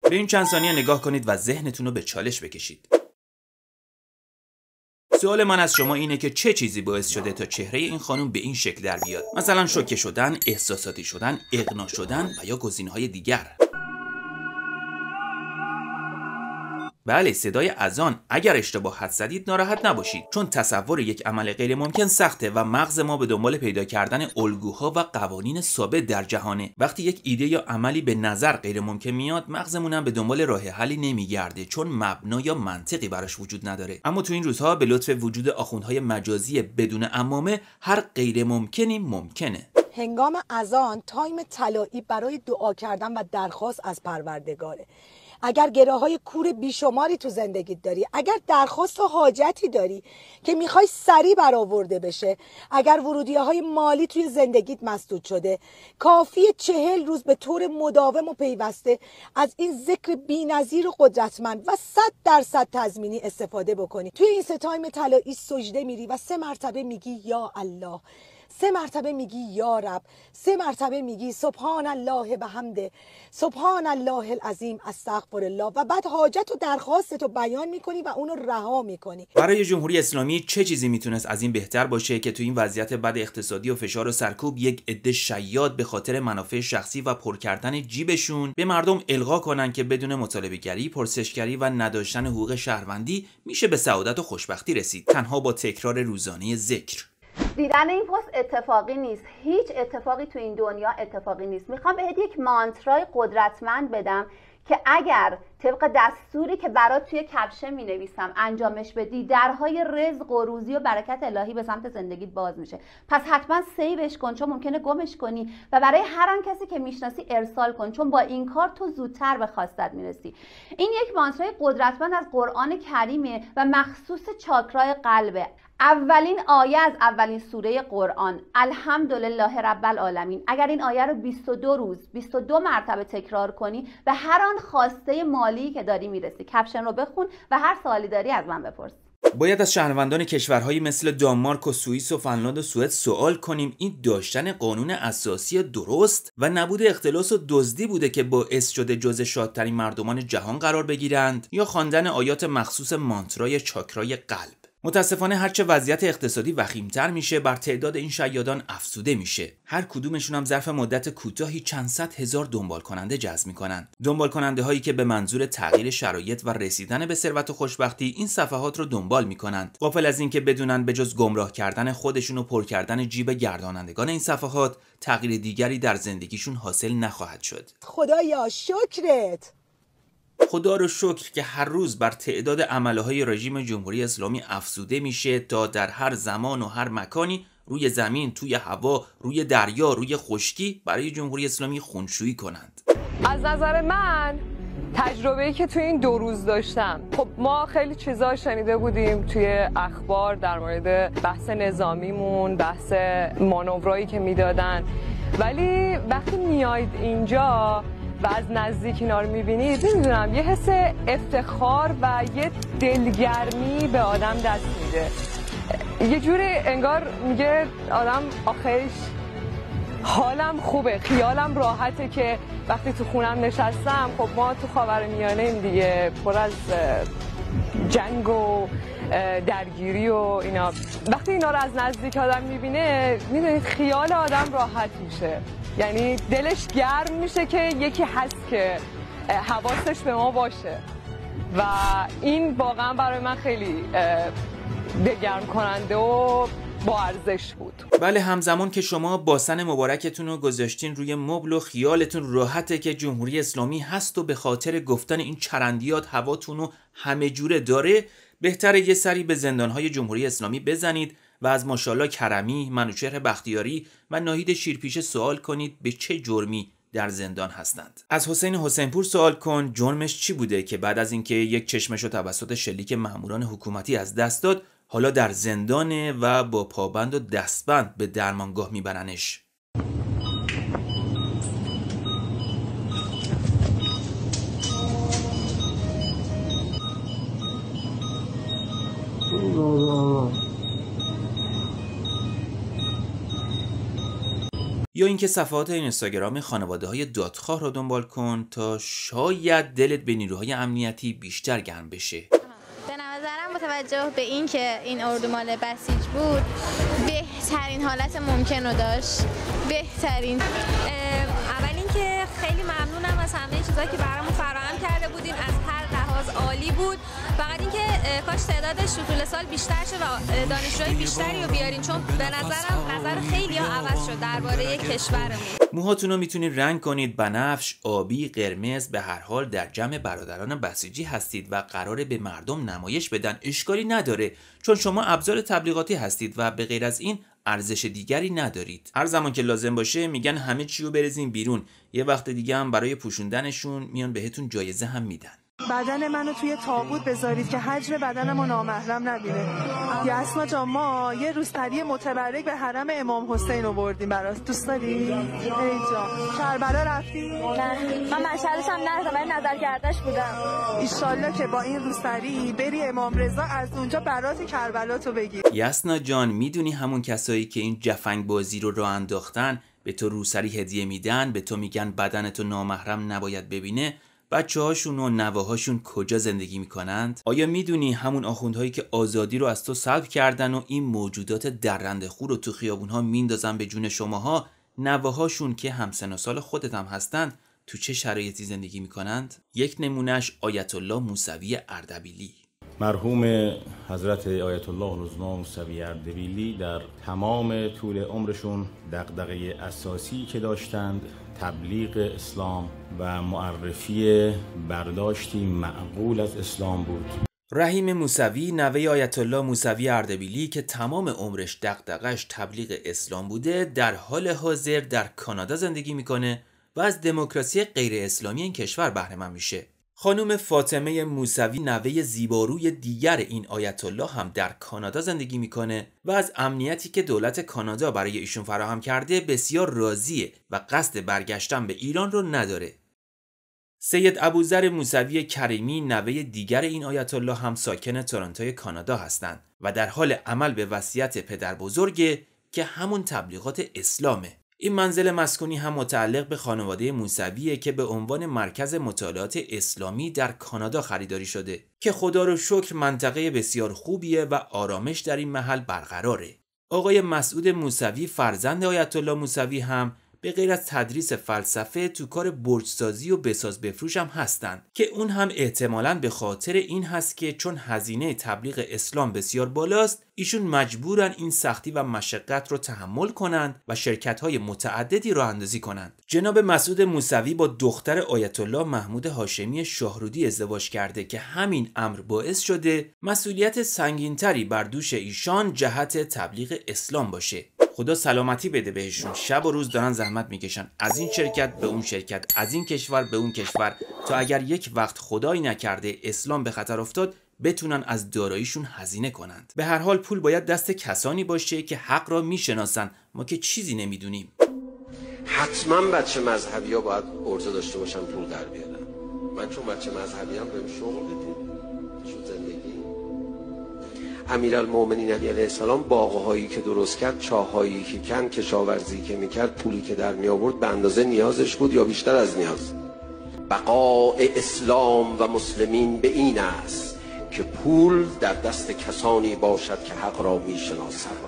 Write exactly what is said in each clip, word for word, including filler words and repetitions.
به این چند ثانیه نگاه کنید و ذهنتون رو به چالش بکشید. سوال من از شما اینه که چه چیزی باعث شده تا چهره این خانم به این شکل در بیاد؟ مثلا شوکه شدن، احساساتی شدن، اغنا شدن و یا گزینه‌های دیگر. بله، صدای اذان. اگر اشتباه حد زدید ناراحت نباشید، چون تصور یک عمل غیر ممکن سخته و مغز ما به دنبال پیدا کردن الگوها و قوانین ثابت در جهانه. وقتی یک ایده یا عملی به نظر غیر ممکن میاد، مغزمون هم به دنبال راه حلی نمیگرده، چون مبنا یا منطقی براش وجود نداره. اما تو این روزها به لطف وجود آخوندهای مجازی بدون عمامه، هر غیر ممکنی ممکنه. هنگام اذان تایم طلایی برای دعا کردن و درخواست از پروردگاره. اگر گره‌های کور بیشماری تو زندگیت داری، اگر درخواست و حاجتی داری که میخوای سریع برآورده بشه، اگر ورودیه‌های مالی توی زندگیت مسدود شده، کافیه چهل روز به طور مداوم و پیوسته از این ذکر بی‌نظیر و قدرتمند و صد درصد تضمینی استفاده بکنی. توی این سه تایم طلایی سجده میری و سه مرتبه میگی یا الله، سه مرتبه میگی یا رب، سه مرتبه میگی سبحان الله بحمده، سبحان الله العظیم، استغفر الله، و بعد حاجت و درخواست رو بیان میکنی و اونو رها میکنی. برای جمهوری اسلامی چه چیزی میتونست از این بهتر باشه که تو این وضعیت بد اقتصادی و فشار و سرکوب یک عده شیاد به خاطر منافع شخصی و پر کردن جیبشون به مردم القا کنن که بدون مطالبه گری، پرسشگری و نداشتن حقوق شهروندی میشه به سعادت و خوشبختی رسید، تنها با تکرار روزانه ذکر. دیدن این پست اتفاقی نیست، هیچ اتفاقی تو این دنیا اتفاقی نیست. میخوام بهت یک مانترای قدرتمند بدم که اگر طبق دستوری که برات توی کپشن می نویسم انجامش بدی، درهای رزق و روزی و برکت الهی به سمت زندگیت باز میشه. پس حتما سیوش کن، چون ممکنه گمش کنی، و برای هر آن کسی که میشناسی ارسال کن، چون با این کار تو زودتر به خواستت میرسی. این یک مانترای قدرتمند از قرآن کریمه و مخصوص چاکرای قلبه. اولین آیه از اولین سوره قرآن، الحمدلله رب العالمین. اگر این آیه رو بیست و دو روز بیست و دو مرتبه تکرار کنی، به هر آن خواسته مالی که داری میرسی. کپشن رو بخون و هر سوالی داری از من بپرس. باید از شهروندان کشورهایی مثل دانمارک و سوئیس و فنلاند و سوئد سوال کنیم این داشتن قانون اساسی درست و نبود اختلاس و دزدی بوده که باعث شده جزو شادترین مردمان جهان قرار بگیرند، یا خواندن آیات مخصوص مانترای چاکرای قلب. متاسفانه هرچه وضعیت اقتصادی وخیمتر میشه، بر تعداد این شیادان افزوده میشه. هر کدومشون هم ظرف مدت کوتاهی چند صد هزار دنبال کننده جذب میکنن. دنبال کننده هایی که به منظور تغییر شرایط و رسیدن به ثروت و خوشبختی این صفحات رو دنبال میکنند، غافل از اینکه بدونن به جز گمراه کردن خودشون و پر کردن جیب گردانندگان این صفحات، تغییر دیگری در زندگیشون حاصل نخواهد شد. خدایا شکرت. خدا رو شکر که هر روز بر تعداد عملهای رژیم جمهوری اسلامی افزوده میشه تا در هر زمان و هر مکانی روی زمین، توی هوا، روی دریا، روی خشکی برای جمهوری اسلامی خونشویی کنند. از نظر من تجربه‌ای که توی این دو روز داشتم، خب ما خیلی چیزا شنیده بودیم توی اخبار در مورد بحث نظامیمون، بحث مانورایی که میدادن، ولی وقتی میاید اینجا و از نزدیک اینا رو میبینید، نمیدونم یه حس افتخار و یه دلگرمی به آدم دست میده. یه جوری انگار میگه آدم آخرش حالم خوبه، خیالم راحته که وقتی تو خونم نشستم، خب ما تو خاورمیانه ایم دیگه، پر از جنگ و درگیری و اینا. وقتی اینا رو از نزدیک آدم میبینه، میدونید خیال آدم راحت میشه، یعنی دلش گرم میشه که یکی هست که حواسش به ما باشه، و این واقعا برای من خیلی دلگرم کننده و با ارزش بود. بله، همزمان که شما باسن مبارکتون رو گذاشتین روی مبل و خیالتون راحته که جمهوری اسلامی هست و به خاطر گفتن این چرندیات هواتون رو همه جوره داره، بهتره یه سری به زندانهای جمهوری اسلامی بزنید و از ماشاءالله کرمی، منوچهر بختیاری و ناهید شیرپیشه سوال کنید به چه جرمی در زندان هستند. از حسین حسینپور سوال کن جرمش چی بوده که بعد از اینکه یک چشمشو توسط شلیک ماموران حکومتی از دست داد، حالا در زندانه و با پابند و دستبند به درمانگاه میبرنش. یا اینکه صفحات اینستاگرام خانواده‌های دادخواه رو دنبال کن تا شاید دلت به نیروهای امنیتی بیشتر گرم بشه. به نظرم با توجه به این که این اردو مال بسیج بود بهترین حالت ممکن رو داشت. بهترین اول اینکه خیلی ممنونم از همه چیزایی که برامون فراهم کرده بودین، از هر لحاظ عالی بود. فقط اینکه کاش تعدادش تو طول سال بیشتر شه و دانشجوهای بیشتری رو بیارین، چون به نظرم نظر خیلی‌ها عوض شد درباره کشورمون. موهاتون رو میتونید رنگ کنید بنفش، آبی، قرمز. به هر حال در جمع برادران بسیجی هستید و قراره به مردم نمایش بدن. اشکالی نداره چون شما ابزار تبلیغاتی هستید و به غیر از این ارزش دیگری ندارید. هر زمان که لازم باشه میگن همه چی رو بریزین بیرون، یه وقت دیگه هم برای پوشوندنشون میان بهتون جایزه هم میدن. بدن منو توی تابوت بذارید که حجم بدنمو نامحرم نبینه. یسنا جان ما یه روسری متبرک به حرم امام حسین آوردیم برات. دوست داری؟ ای جان. کربلا رفتی؟ نه من مشهدش هم نرفتم ولی نظر کردش بودم. ایشالله که با این روسری بری امام رضا از اونجا برات کربلا تو بگیر. یسنا جان میدونی همون کسایی که این جفنگ بازی رو راه انداختن به تو روسری هدیه میدن، به تو میگن بدنتو نامحرم نباید ببینه، بچه هاشون و نوه‌هاشون کجا زندگی میکنند؟ آیا میدونی همون آخوندهایی که آزادی رو از تو سلب کردن و این موجودات درنده خور رو تو خیابونها میندازن به جون شماها، نوه‌هاشون که همسن و سال خودت هم هستند تو چه شرایطی زندگی میکنند؟ یک نمونهش آیت الله موسوی اردبیلی. مرحوم حضرت آیت الله العظما موسوی اردبیلی در تمام طول عمرشون دغدغه اساسی که داشتند تبلیغ اسلام و معرفی برداشتی معقول از اسلام بود. رحیم موسوی نوه آیت الله موسوی اردبیلی که تمام عمرش دغدغش تبلیغ اسلام بوده، در حال حاضر در کانادا زندگی میکنه و از دموکراسی غیر اسلامی این کشور بهره مند میشه. خانم فاطمه موسوی نوه زیباروی دیگر این آیت الله هم در کانادا زندگی میکنه و از امنیتی که دولت کانادا برای ایشون فراهم کرده بسیار راضیه و قصد برگشتن به ایران رو نداره. سید ابوذر موسوی کریمی نوه دیگر این آیت الله هم ساکن تورنتوی کانادا هستند و در حال عمل به وصیت پدر بزرگه که همون تبلیغات اسلامه. این منزل مسکونی هم متعلق به خانواده موسویه که به عنوان مرکز مطالعات اسلامی در کانادا خریداری شده که خدا رو شکر منطقه بسیار خوبیه و آرامش در این محل برقراره. آقای مسعود موسوی فرزند آیت الله موسوی هم به غیر از تدریس فلسفه تو کار برجسازی و بساز بفروش هم هستن که اون هم احتمالاً به خاطر این هست که چون هزینه تبلیغ اسلام بسیار بالاست ایشون مجبورن این سختی و مشقت رو تحمل کنند و شرکت‌های متعددی راه اندازی کنند. جناب مسعود موسوی با دختر آیت الله محمود هاشمی شاهرودی ازدواج کرده که همین امر باعث شده مسئولیت سنگین‌تری بر دوش ایشان جهت تبلیغ اسلام باشه. خدا سلامتی بده بهشون. شب و روز دارن زحمت میکشن از این شرکت به اون شرکت، از این کشور به اون کشور، تا اگر یک وقت خدایی نکرده اسلام به خطر افتاد بتونن از داراییشون هزینه کنند. به هر حال پول باید دست کسانی باشه که حق را میشناسن، ما که چیزی نمیدونیم. حتما بچه مذهبی ها باید ارزه داشته باشن پول در بیارن. من چون بچه مذهبی هم بهم شغل بدید شو زندگی. امیرالمومنین علیه السلام باغهایی که درست کرد، چاهایی که کند، کشاورزی که میکرد، پولی که در می آورد به اندازه نیازش بود یا بیشتر از نیاز. بقای اسلام و مسلمین به این است که پول در دست کسانی باشد که حق را میشناسند.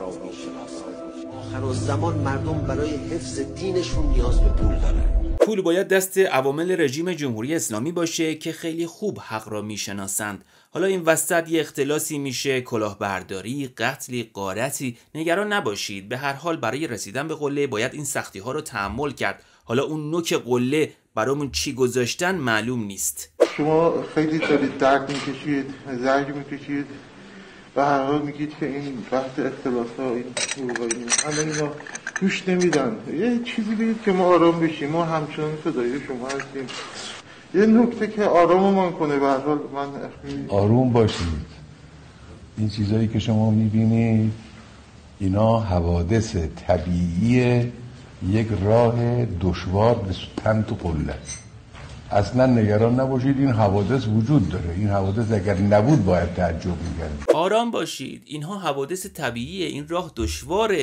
آخر الزمان مردم برای حفظ دینشون نیاز به پول دارن. پول باید دست عوامل رژیم جمهوری اسلامی باشه که خیلی خوب حق را میشناسند. حالا این وسط یه اختلاسی میشه، کلاهبرداری، قتلی، غارتی، نگران نباشید. به هر حال برای رسیدن به قله باید این سختی ها رو تحمل کرد. حالا اون نوک قله برامون چی گذاشتن معلوم نیست. شما خیلی دارید درد میکشید، زنگ میکشید و هر حال میگید که این بحث اختلاس ها این حقوقی همه اینا گوش نمیدن. یه چیزی بگید که ما آرام بشیم. ما همچنان صدای شما هستیم. یه نکته که آراممان کنه. به هر حال من آروم باشید. این چیزایی که شما میبینید اینا حوادث طبیعی یک راه دشوار به تن تو قله. اصلا نگران نباشید، این حوادث وجود داره. این حوادث اگر نبود باید تعجب می‌کردیم. آرام باشید، اینها حوادث طبیعیه، این راه دشواره.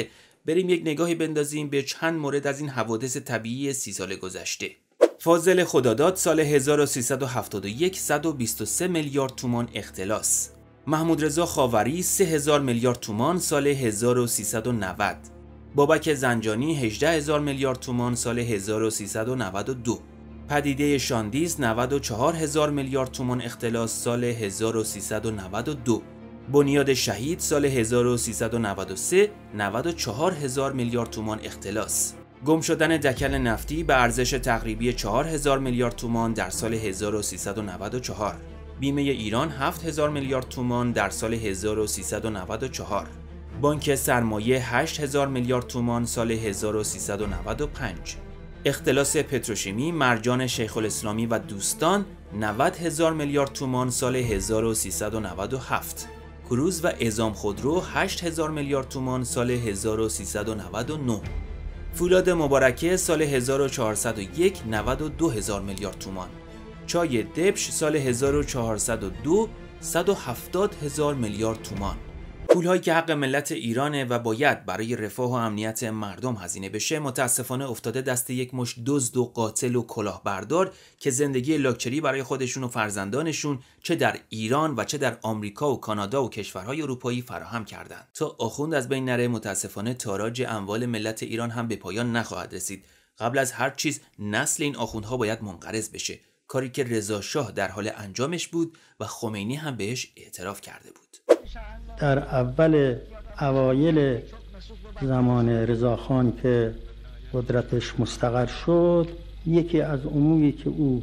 بریم یک نگاهی بندازیم به چند مورد از این حوادث طبیعی سی سال گذشته. فاضل خداداد سال هزار و سیصد و هفتاد و یک صد و بیست و سه میلیارد تومان اختلاس. محمود رضا خاوری سه هزار میلیارد تومان سال هزار و سیصد و نود. بابک زنجانی هجده هزار میلیارد تومان سال هزار و سیصد و نود و دو. پدیده شاندیز نود و چهار هزار میلیارد تومان اختلاس سال هزار و سیصد و نود و دو. بنیاد شهید سال هزار و سیصد و نود و سه نود و چهار هزار میلیارد تومان اختلاس. گم شدن دکل نفتی به ارزش تقریبی چهار هزار میلیارد تومان در سال هزار و سیصد و نود و چهار. بیمه ایران هفت هزار میلیارد تومان در سال هزار و سیصد و نود و چهار. بانک سرمایه هشت هزار میلیارد تومان سال هزار و سیصد و نود و پنج. اختلاس پتروشیمی مرجان شیخ الاسلامی و دوستان نود هزار میلیارد تومان سال هزار و سیصد و نود و هفت. کروز و اعزام خودرو هشت هزار میلیارد تومان سال هزار و سیصد و نود و نه. فولاد مبارکه سال هزار و چهارصد و یک نود و دو هزار میلیارد تومان. چای دبش سال هزار و چهارصد و دو صد و هفتاد هزار میلیارد تومان. پولهایی که حق ملت ایرانه و باید برای رفاه و امنیت مردم هزینه بشه متاسفانه افتاده دست یک مشت دزد و قاتل و کلاهبردار که زندگی لاکچری برای خودشون و فرزندانشون چه در ایران و چه در آمریکا و کانادا و کشورهای اروپایی فراهم کردند. تا آخوند از بین نره متاسفانه تاراج اموال ملت ایران هم به پایان نخواهد رسید. قبل از هر چیز نسل این آخوندها باید منقرض بشه، کاری که رضا شاه در حال انجامش بود و خمینی هم بهش اعتراف کرده بود. در اول اوایل زمان رضاخان که قدرتش مستقر شد، یکی از اموری که او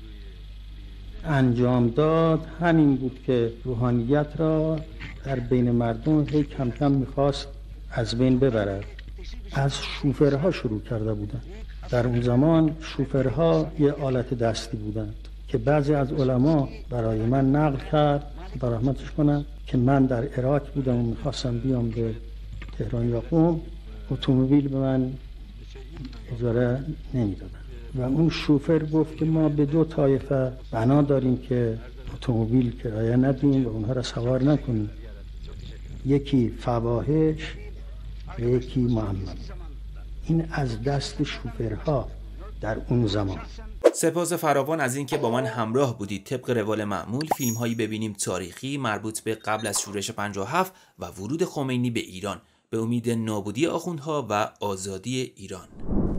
انجام داد همین بود که روحانیت را در بین مردم هی کم کم میخواست از بین ببرد. از شوفرها شروع کرده بودند. در اون زمان شوفرها یه آلت دستی بودند که بعضی از علما برای من نقل کرد خدا رحمتش کنه که من در عراق بودم و میخواستم بیام به تهران یا قم، اتومبیل به من اجاره نمیدادن و اون شوفر گفت که ما به دو طایفه بنا داریم که اتومبیل کرایه ندیم و اونها را سوار نکنیم، یکی فواحش و یکی محمد. این از دست شوفرها در اون زمان. سپاس فراوان از اینکه با من همراه بودید. طبق روال معمول فیلم هایی ببینیم تاریخی مربوط به قبل از شورش پنجاه و هفت و ورود خمینی به ایران، به امید نابودی آخوندها و آزادی ایران.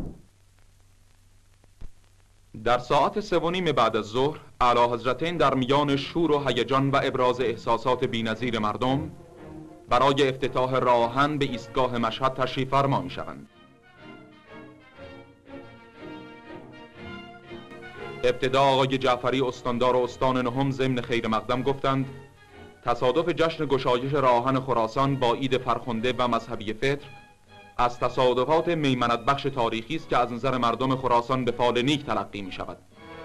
در ساعت سه و نیم بعد از ظهر اعلیحضرتین در میان شور و هیجان و ابراز احساسات بی‌نظیر مردم برای افتتاح راهن به ایستگاه مشهد تشریف فرما می‌شوند. ابتدا آقای جعفری استاندار و استان نهم ضمن خیر مقدم گفتند تصادف جشن گشایش راهن خراسان با عید فرخنده و مذهبی فطر از تصادفات میمنت بخش تاریخی است که از نظر مردم خراسان به فال نیک تلقی می شود.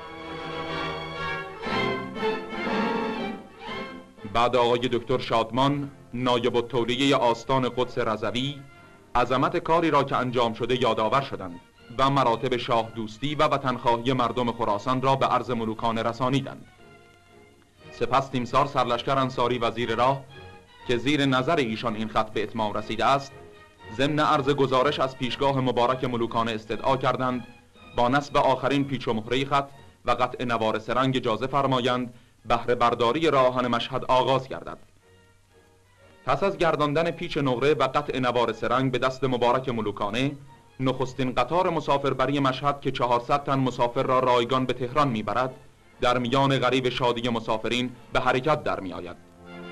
بعد آقای دکتر شادمان نایب التولیه آستان قدس رضوی عظمت کاری را که انجام شده یادآور شدند و مراتب شاه دوستی و وطنخواهی مردم خراسان را به عرض ملوکانه رسانیدند. سپس تیمسار سرلشکر انصاری وزیر راه که زیر نظر ایشان این خط به اتمام رسیده است، ضمن عرض گزارش از پیشگاه مبارک ملوکانه استدعا کردند با نصب آخرین پیچ و مهره خط و قطع نوار سرنگ اجازه فرمایند بهره برداری راهن مشهد آغاز گردد. پس از گرداندن پیچ نقره و قطع نوار سرنگ به دست مبارک ملوکانه، نخستین قطار مسافربری مشهد که چهارصد تن مسافر را رایگان به تهران میبرد، در میان غریو شادی مسافرین به حرکت در می آید.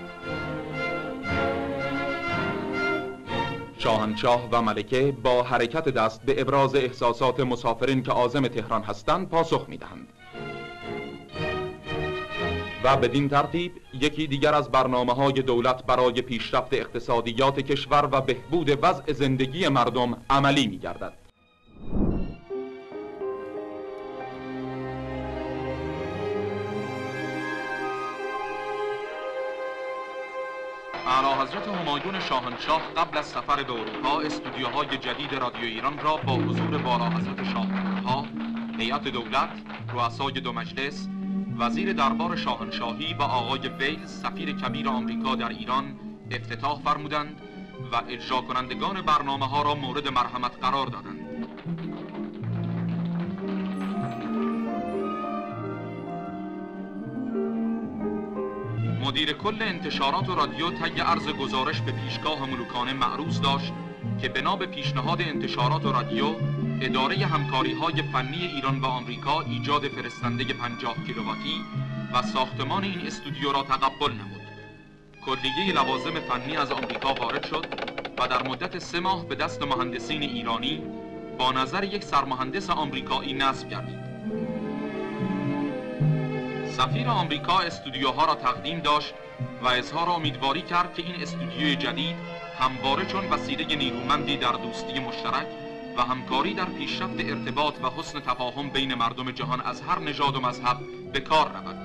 شاهنشاه و ملکه با حرکت دست به ابراز احساسات مسافرین که عازم تهران هستند پاسخ می دهند. و بدین ترتیب یکی دیگر از برنامه‌های دولت برای پیشرفت اقتصادیات کشور و بهبود وضع زندگی مردم عملی می‌گردد. اعلیحضرت همایون شاهنشاه قبل از سفر به اروپا استودیوهای جدید رادیو ایران را با حضور والاحضرت شاهنشاه، هیئت دولت، رؤسای دو مجلس، وزیر دربار شاهنشاهی و آقای ویلز سفیر کبیر آمریکا در ایران افتتاح فرمودند و اجرا کنندگان برنامه ها را مورد مرحمت قرار دادند. مدیر کل انتشارات و رادیو طی عرض گزارش به پیشگاه ملوکانه معروض داشت که بنا به پیشنهاد انتشارات و رادیو، اداره همکاری‌های فنی ایران و آمریکا ایجاد فرستنده پنجاه کیلوواتی و ساختمان این استودیو را تقبل نمود. کلیه لوازم فنی از آمریکا وارد شد و در مدت سه ماه به دست مهندسین ایرانی با نظر یک سرمهندس آمریکایی نصب گردید. سفیر آمریکا استودیوها را تقدیم داشت و اظهار امیدواری کرد که این استودیوی جدید همواره چون وسیله نیرومندی در دوستی مشترک و همکاری در پیشرفت ارتباط و حسن تفاهم بین مردم جهان از هر نژاد و مذهب به کار رود.